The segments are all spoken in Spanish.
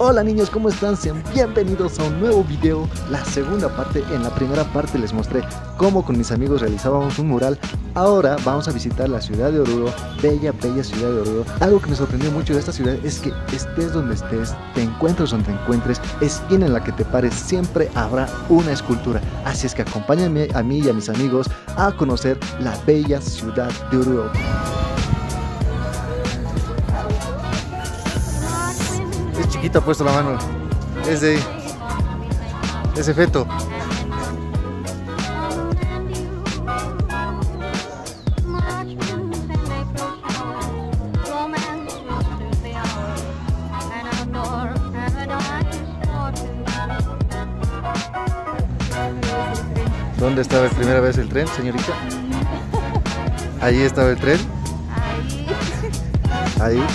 Hola niños, ¿cómo están? Sean bienvenidos a un nuevo video, la segunda parte. En la primera parte les mostré cómo con mis amigos realizábamos un mural. Ahora vamos a visitar la ciudad de Oruro, bella ciudad de Oruro. Algo que me sorprendió mucho de esta ciudad es que estés donde estés, te encuentres donde te encuentres, esquina en la que te pares, siempre habrá una escultura. Así es que acompáñenme a mí y a mis amigos a conocer la bella ciudad de Oruro. Es chiquita, ha puesto la mano. Es de ese feto. ¿Dónde estaba la primera vez el tren, señorita? Ahí estaba el tren. Ahí.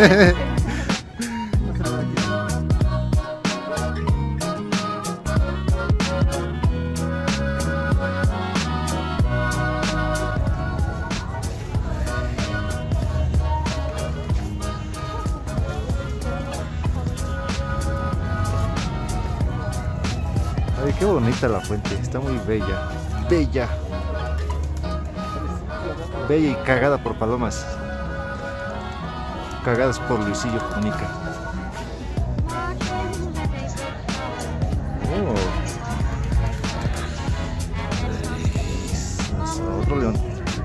Ay, qué bonita la fuente, está muy bella, bella y cagada por palomas, cagadas por Luisillo Comunica. Otro león.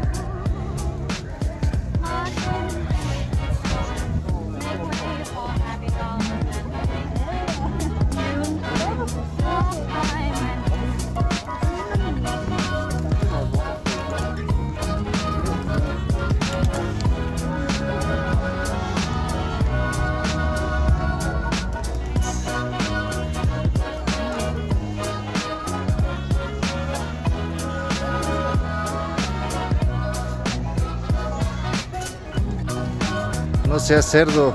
No seas cerdo.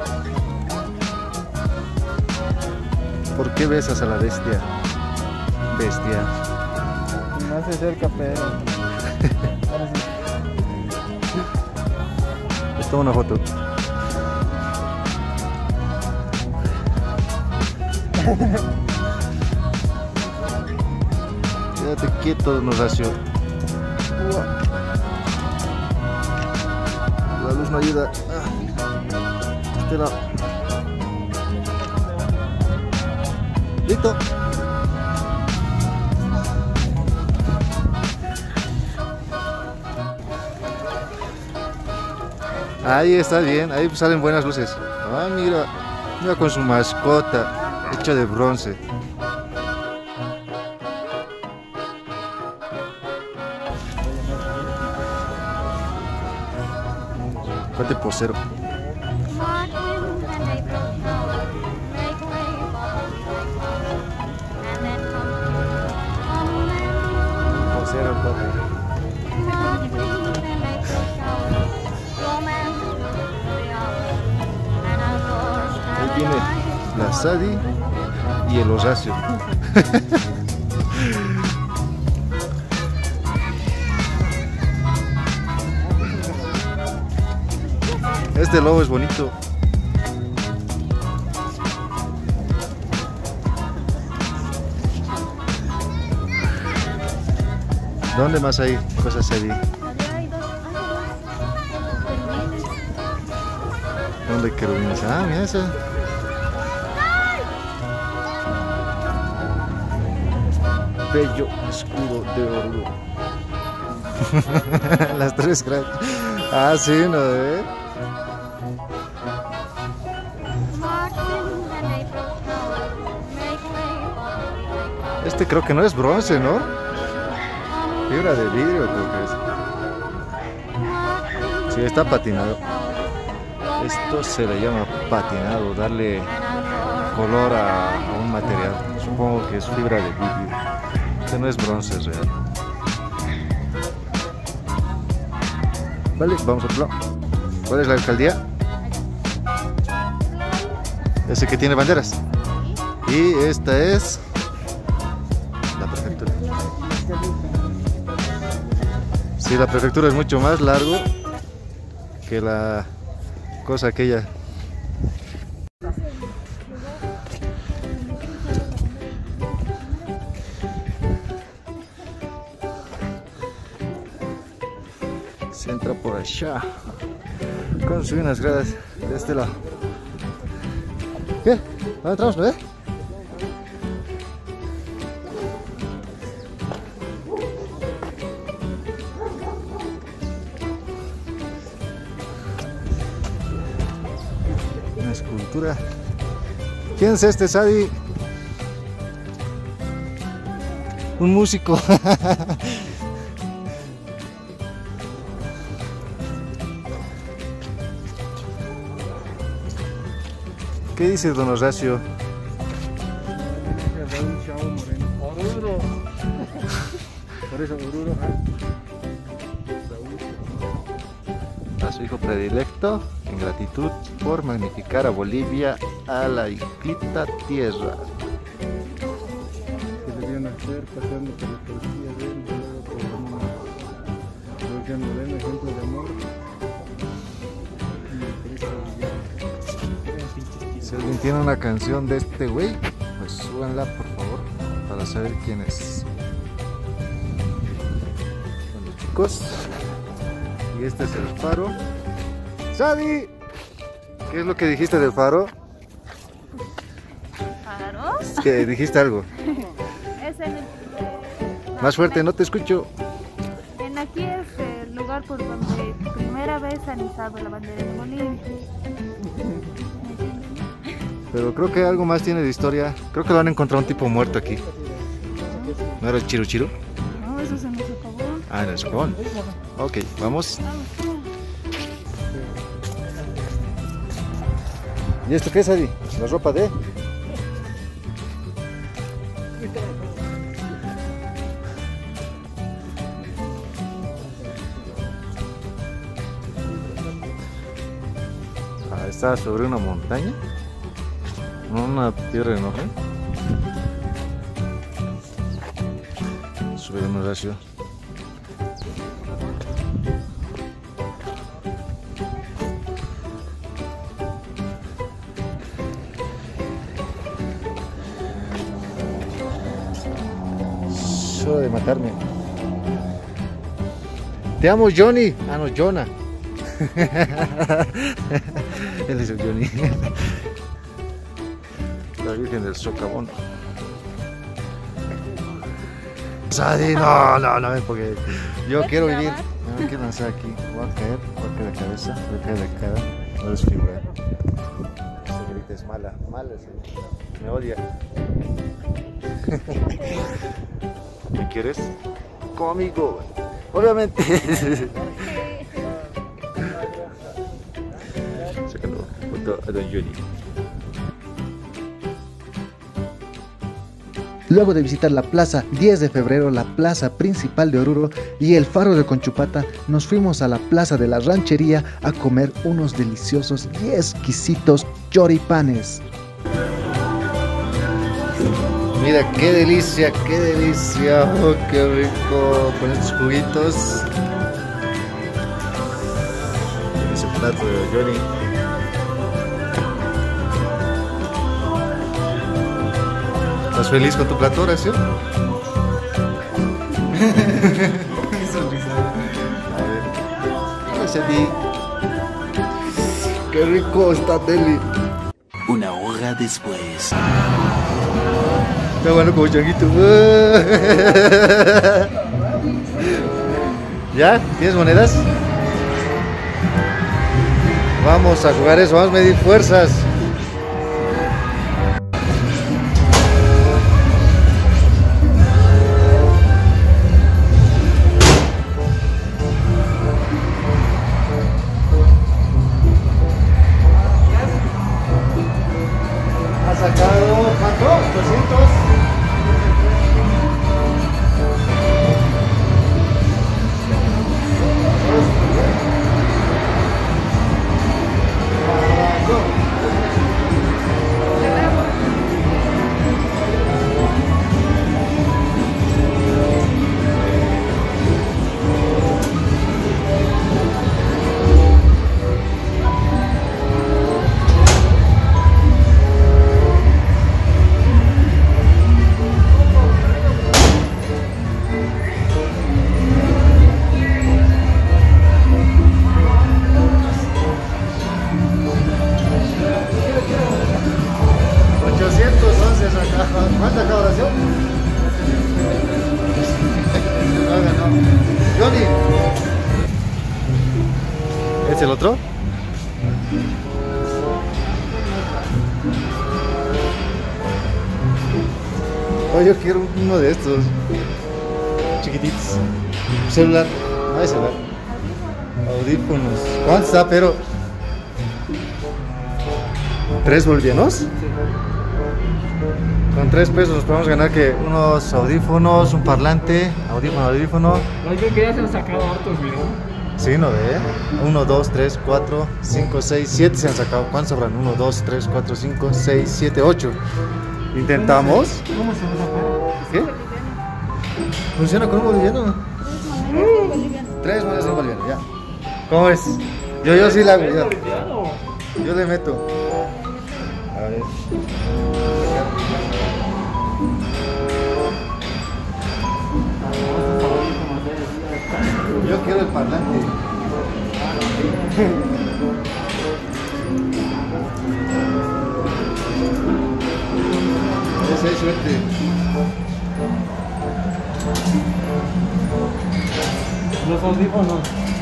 ¿Por qué besas a la bestia? Bestia. No se acerca, pero... Les tomo una foto. Quédate quieto, Horacio. La luz no ayuda. Este lado. Listo. Ahí está bien, ahí salen buenas luces. Ah, mira, mira con su mascota hecha de bronce. Fuerte posero. Posero, papi. Ahí viene la Sadi y el Horacio. Este lobo es bonito. ¿Dónde más hay cosas así? ¿Dónde hay querubines? Ah, mira esa. Bello escudo de Oruro. Las tres grandes. Ah, sí, ¿no? Este creo que no es bronce, ¿no? Fibra de vidrio creo que es. Sí, está patinado. Esto se le llama patinado, darle color a un material. Supongo que es fibra de vidrio. Este no es bronce, es real. Vale, vamos a otro lado. ¿Cuál es la alcaldía? Ese que tiene banderas. Y esta es la prefectura. Sí, la prefectura es mucho más largo que la cosa aquella. por allá. Con subir unas gradas de este lado. ¿Qué? ¿Dónde entramos, no? Una escultura. ¿Quién es este, Sadi? Un músico. ¿Qué dice don Horacio? Oruro. Por eso Oruro. A su hijo predilecto, en gratitud por magnificar a Bolivia, a la ínclita tierra. Que le vio nacer pasando por la poesía de él, luego por el Moreno, ejemplo de amor. Si alguien tiene una canción de este güey, pues súbanla por favor, para saber quién es. Bueno, chicos, y este es el faro. ¡Sadi! ¿Qué es lo que dijiste del faro? ¿Faro? Es que dijiste algo. Es en el, Más fuerte, no te escucho. en aquí es el lugar por donde primera vez han izado la bandera de Bolivia. Pero creo que algo más tiene de historia. Creo que lo han encontrado un tipo muerto aquí. ¿No era el Chiru Chiru? No, eso se nos acabó. Ah, en el socavón. Ok, vamos. ¿Y esto qué es, Adi? La ropa de... Ah, está sobre una montaña. Una tierra enorme. Sube un Horacio. Solo de matarme. Te amo, Johnny. Ah, no, Jonah. Él es el Johnny. La Virgen del Socavón. Sadi, no, porque yo quiero vivir. Me quiero lanzar aquí. Voy a caer de cabeza, voy a caer de cara. No es figura. Esa grita es mala, me odia. ¿Me quieres? Conmigo, obviamente. Sácalo, foto a don Johnny. Luego de visitar la plaza 10 de febrero, la plaza principal de Oruro y el faro de Conchupata, nos fuimos a la plaza de la ranchería a comer unos deliciosos y exquisitos choripanes. Mira qué delicia, oh, qué rico con estos juguitos. Ese plato de Johnny. ¿Estás feliz con tu plato, Horacio? Qué sonrisa. A ver. Gracias a ti. Qué rico está Deli. Una hora después. Está bueno como changuito. ¿Ya? ¿Tienes monedas? Vamos a jugar eso, vamos a medir fuerzas. Sacado, ¿cuánto? 200. $811 acá. ¿Cuánta acá oración? No ganó. Johnny. ¿Es el otro? Oh, yo quiero uno de estos chiquititos. Celular, no hay celular. Audífonos. ¿Cuánto está, pero? ¿3 bolivianos? Con 3 pesos podemos ganar que unos audífonos, un parlante, audífono. No, yo creo que ya se han sacado hartos, mira. Sí, no ve. 1, 2, 3, 4, 5, 6, 7 se han sacado. ¿Cuántos habrán? 1, 2, 3, 4, 5, 6, 7, 8. Intentamos. ¿Cómo se va a sacar? ¿Qué? Funciona con un boliviano. 3 monedas en boliviano, ya. ¿Cómo es? Yo sí la hago, ya. Yo le meto. A ver. Yo quiero el parlante. Esa es suerte. Los audífonos.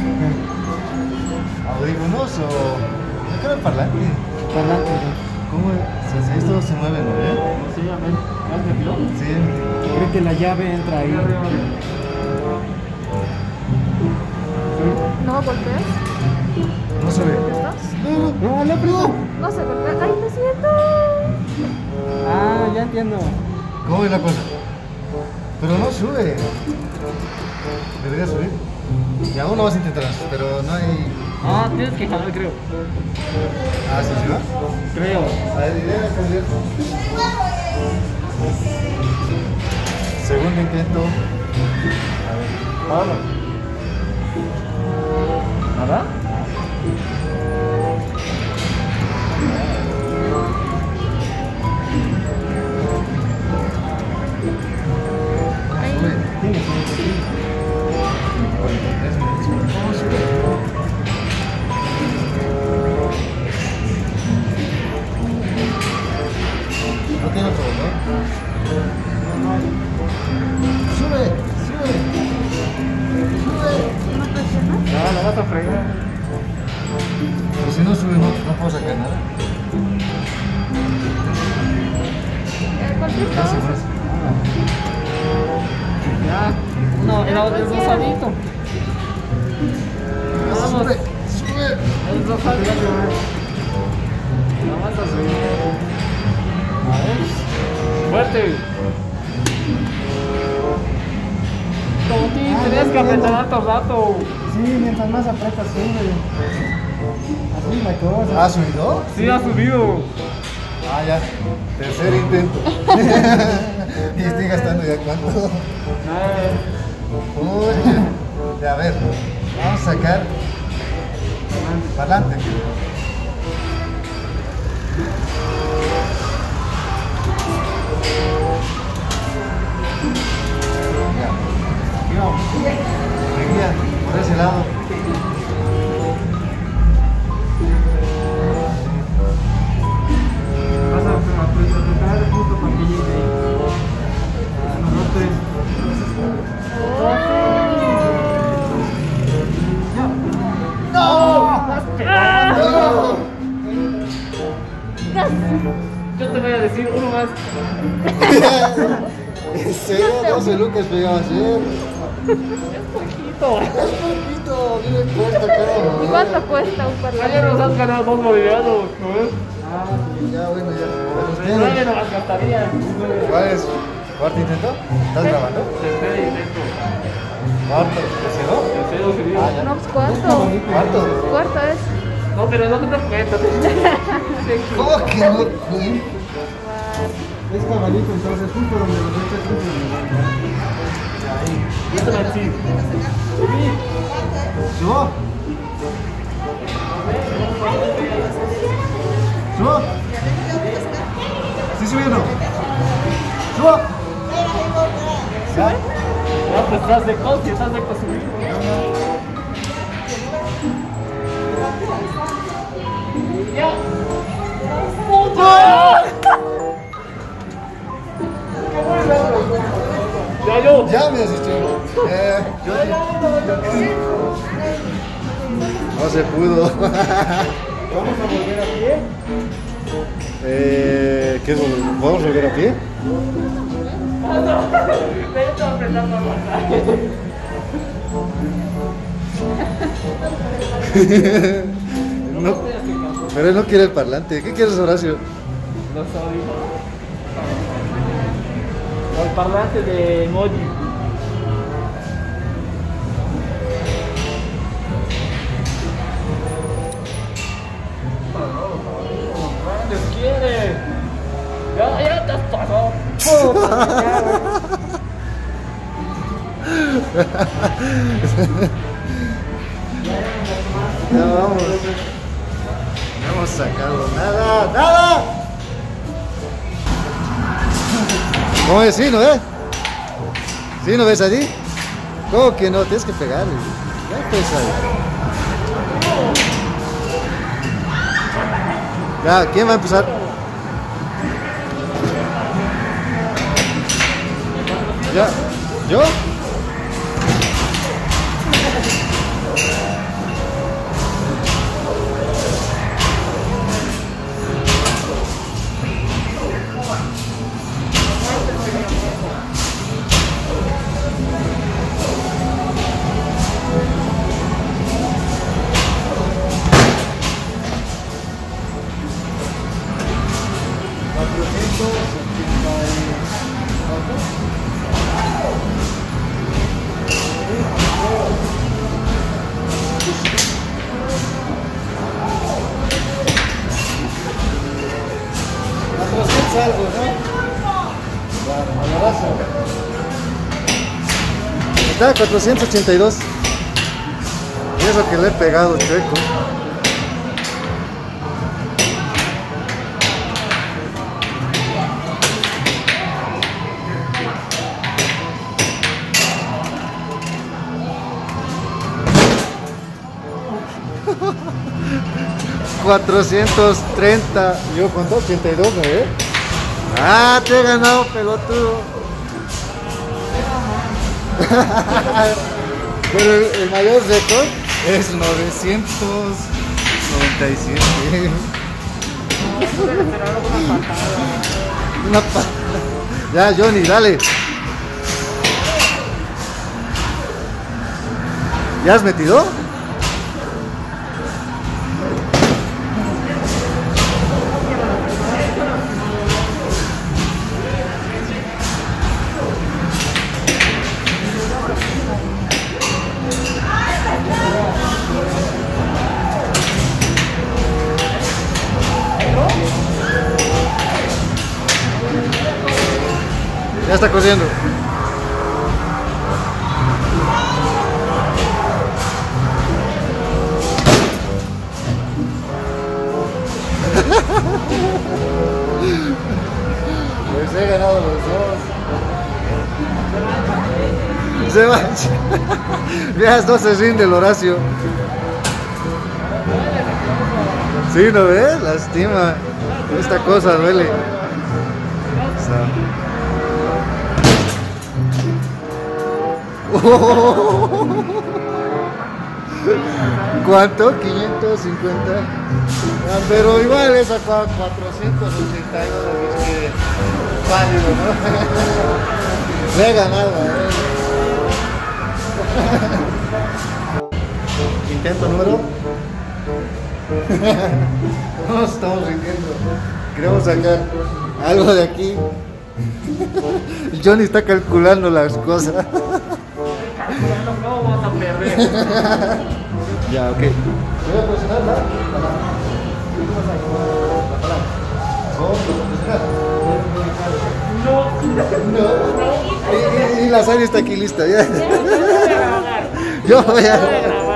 ¿Audífonos o...? Yo quiero el parlante. Parlante. ¿Cómo es? Esto se mueve, ¿no? Sí, a ver. ¿Has metido? Sí. Creo que la llave entra ahí. ¿No golpeas? No se ve. ¿Estás? No, no. No se golpea. ¡Ay, lo siento! Ah, ya entiendo. ¿Cómo es la cosa? Pero no sube. Debería subir. Y aún no vas a intentar, pero no hay... Ah, tienes que jalar, creo. Ah, ¿sí se va? Creo. A ver, idea cambiar. Segundo intento. A ver. Ahora. ¿Nada? Sube. Tienes. 43 minutos. ¿Cómo sube? No tiene otro, ¿no? Sube, sube. Sube. ¿No presionas? No, la vas a fregar. Pero si no sube, no puedo sacar nada. Cualquier Ya se cosa. mueve. Ya. No, era el rosadito. Vamos. Sube, sube. El rosadito. La vas a subir. A ver. Fuerte. Tontín, tenías que apretar todo el rato. Sí, mientras más apretas sube. Así la cosa. ¿Ha subido? Sí, ha subido. Ah, ya. Tercer intento. Y estoy gastando ya cuánto. Uy. A ver, vamos a sacar parlante. Ya. Aquí vamos. Seguía por ese lado. Vas a apretar el punto para que llegue ahí. Uno, 2, 3. Yo te voy a decir uno más. En serio, 12 lucas pegaba ayer. Poquito. Es poquito, dime cuesta, carajo. ¿Y cuánto cuesta un Ayer parlante? nos has ganado 2 bolivianos, ¿no ves? Ya, bueno, ya. De 9 no las gastarías. ¿Cuál es? ¿Cuarto intento? ¿Estás grabando? Tercer intento. ¿Cuarto? ¿Tercero? Tercero sería. Ah, ya. No, pues cuarto. ¿Cuarto? Cuarto es. No, pero no te das cuenta. ¿Cómo que no? Güey? Es cabalito, entonces justo donde los echas justo donde Ahí. Esto va a decir. ¿Subo? ¿Subo? ¿Sí subiendo? ¿Subo? ¿Ya? Ya, pues estás de coche, estás de subir. Ya me asistió. No se pudo. ¿Vamos a volver a pie? ¿Qué es? ¿Vamos a volver a pie? No, pero él no quiere el parlante. ¿Qué quieres, Horacio? No soy. El parlante de emoji. ¿Qué quiere? Ya te has pasado. Ya vamos. No hemos sacado nada, nada. ¿Cómo es? ¿Sí, no ves? ¿Sí, no ves allí? ¿Cómo que no? Tienes que pegarle. Ya pesa. Ya, ¿quién va a empezar? Ya, ¿yo? Algo, ¿no? Está 482. Y eso que le he pegado chueco. $430. ¿Yo cuánto? 82, ¿no? Ah, te he ganado, pelotudo. Pero el mayor récord es 997. Una patada. Ya, Johnny, dale. ¿Ya has metido? Ya está corriendo. Pues he ganado los dos. Se va. Veas, no se rinde el Horacio. Sí, ¿no ves? Lastima. Esta cosa duele. ¿Cuánto? 550. Ah, pero igual es a 482, es que válido, ¿no? Le he ganado, Intento número. No nos estamos rindiendo. Queremos sacar algo de aquí. Johnny está calculando las cosas. No vamos a perder. Ya, ok. Voy a presionar la palanca. No. Y la Sari está aquí lista. Ya. Yo voy a. Ya,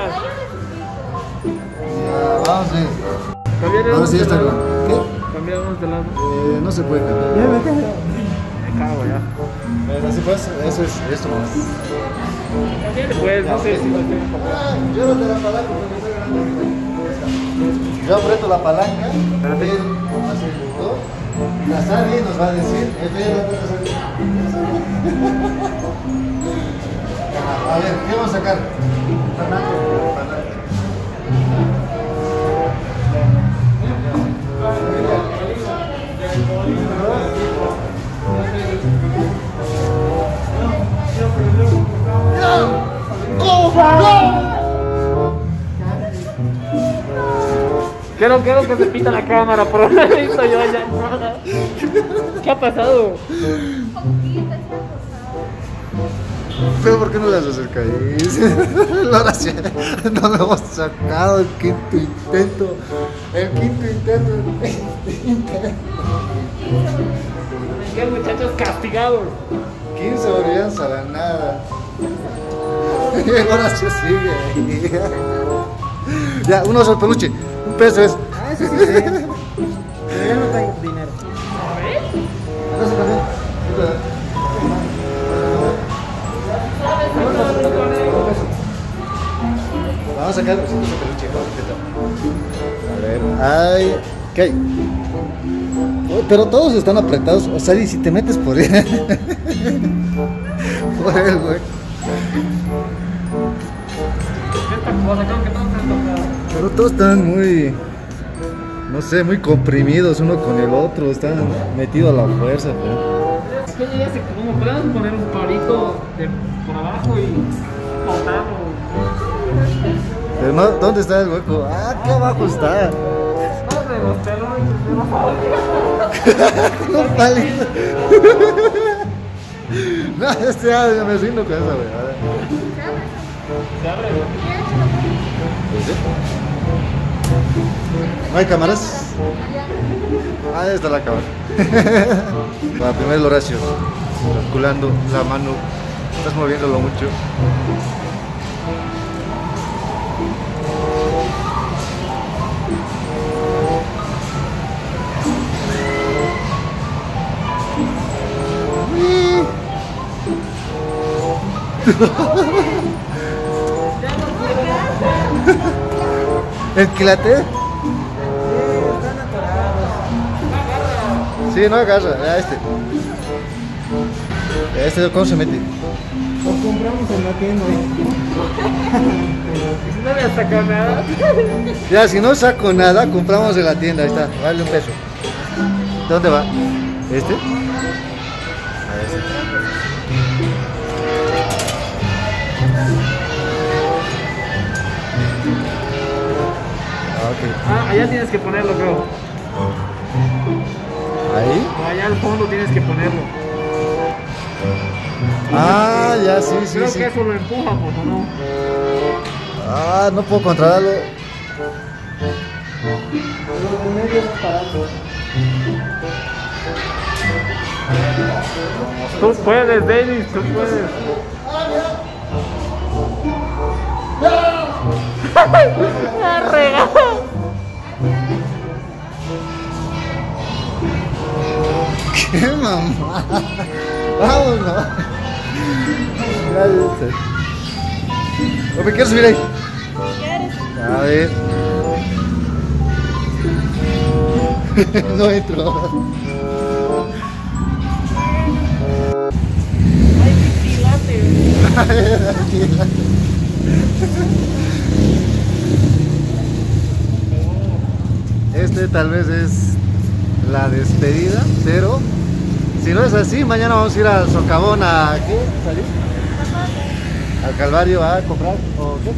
vamos a ver. Vamos a ver esta. ¿Qué? Cambiamos de lado. No se puede cambiar. Me cago ya. Así pues, eso es esto más. También pues, no sé si lo tengo. Yo no te la palanca porque estoy ganando. Yo aprieto la palanca, él hace el botón, la Sari nos va a decir, a ver, ¿qué vamos a sacar? Quiero que se pita la cámara, pero no he visto yo ya. ¿Qué ha pasado? Pero ¿por qué no las acercáis? Ahora sí, no lo hemos sacado el quinto intento. El quinto intento. ¿Qué muchachos castigados? 15 bolivianos a la nada. Y ahora sí sigue. Ya, un oso de peluche. Un peso es. Ah, eso sí sé. Pero yo no tengo dinero. Vamos a sacar el osito de peluche. A ver. Ay. ¿Qué hay? Oh, pero todos están apretados. O sea, y si te metes por él. Por él, güey. Esta cosa, creo que todos están tocados. Pero todos están muy, no sé, muy comprimidos uno con el otro, están metidos a la fuerza. Es que ya se como podemos poner un palito por abajo y cortarlo. Pero no, ¿dónde está el hueco? Ah, aquí abajo está. No, de los pelones, de los Un palito. No, ya me rindo con esa, güey. A ver. Se abre, güey. ¿No hay cámaras? Ah, ahí está la cámara. Para primer Horacio, calculando la mano, estás moviéndolo mucho. ¿El quilate? Están atorados. Sí, no agarra, ya este ¿cómo se mete? Los compramos en la tienda. No me has sacado nada. Ya, si no saco nada, compramos en la tienda, ahí está, vale un peso. ¿Dónde va? ¿Este? A ver, okay. Ah, allá tienes que ponerlo, creo. ¿Ahí? O allá al fondo tienes que ponerlo. Ah, ya, sí, sí, Creo sí. que eso lo empuja, pues, ¿o no? Ah, no puedo controlarlo. Los de medio son parados. Tú puedes, Davis, tú puedes. ¡Qué mamá! ¡Vámonos! ¿O me quieres subir ahí? A ver. No entro. Ay, qué Este tal vez es la despedida, pero si no es así, mañana vamos a ir al Socavón a ¿qué? ¿Salir? Al Calvario a comprar o qué?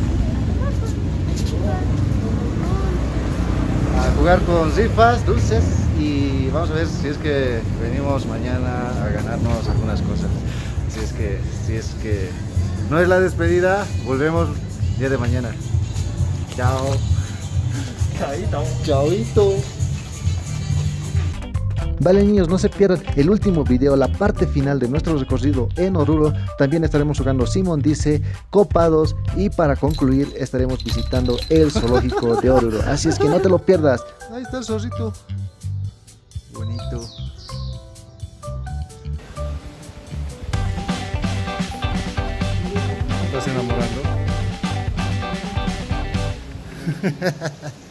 A jugar con rifas, dulces y vamos a ver si es que venimos mañana a ganarnos algunas cosas. Si es que no es la despedida, volvemos día de mañana. Chao. Chaito. Vale niños, no se pierdan el último video, la parte final de nuestro recorrido en Oruro. También estaremos jugando Simón Dice, Copados y para concluir estaremos visitando el zoológico de Oruro. Así es que no te lo pierdas. Ahí está el zorrito. Bonito. ¿Estás enamorando?